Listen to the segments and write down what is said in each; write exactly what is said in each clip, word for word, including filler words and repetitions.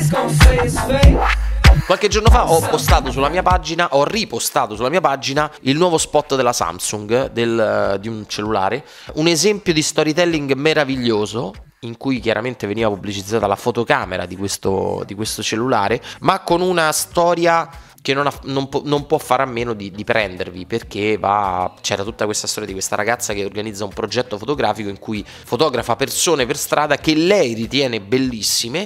Qualche giorno fa ho postato sulla mia pagina, ho ripostato sulla mia pagina il nuovo spot della Samsung del, di un cellulare, un esempio di storytelling meraviglioso in cui chiaramente veniva pubblicizzata la fotocamera di questo, di questo cellulare, ma con una storia che non, ha, non, po- non può fare a meno di, di prendervi, perché va, c'era tutta questa storia di questa ragazza che organizza un progetto fotografico in cui fotografa persone per strada che lei ritiene bellissime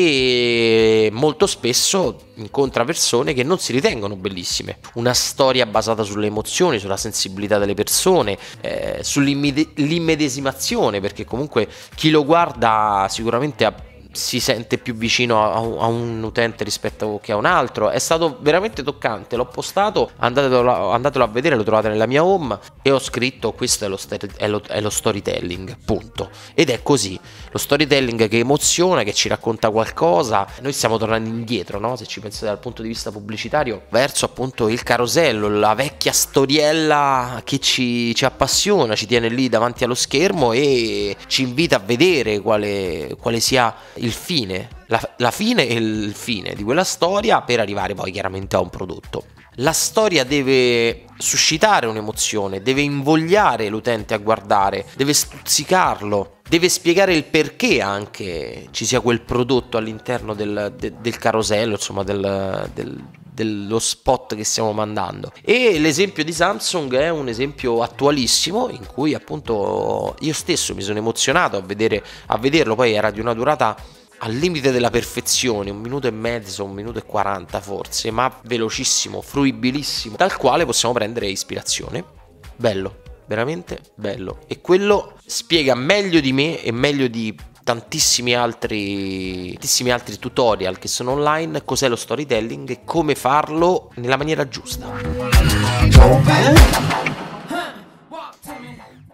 e molto spesso incontra persone che non si ritengono bellissime. Una storia basata sulle emozioni, sulla sensibilità delle persone, eh, sull'immedesimazione, perché comunque chi lo guarda sicuramente ha si sente più vicino a un, a un utente rispetto che a un altro. È stato veramente toccante, l'ho postato, andatelo, andatelo a vedere, lo trovate nella mia home, e ho scritto: questo è lo, è, lo, è lo storytelling, punto. Ed è così, lo storytelling che emoziona, che ci racconta qualcosa. Noi stiamo tornando indietro, no? Se ci pensate dal punto di vista pubblicitario, verso appunto il carosello, la vecchia storiella che ci, ci appassiona, ci tiene lì davanti allo schermo e ci invita a vedere quale, quale sia il fine, la, la fine e il fine di quella storia, per arrivare poi chiaramente a un prodotto. La storia deve suscitare un'emozione, deve invogliare l'utente a guardare, deve stuzzicarlo, deve spiegare il perché anche ci sia quel prodotto all'interno del, de, del carosello, insomma del, del, dello spot che stiamo mandando. E l'esempio di Samsung è un esempio attualissimo, in cui appunto io stesso mi sono emozionato a vedere, a vederlo. Poi era di una durata al limite della perfezione, un minuto e mezzo, un minuto e quaranta forse, ma velocissimo, fruibilissimo, dal quale possiamo prendere ispirazione. Bello, veramente bello. E quello spiega meglio di me e meglio di tantissimi altri, tantissimi altri tutorial che sono online cos'è lo storytelling e come farlo nella maniera giusta.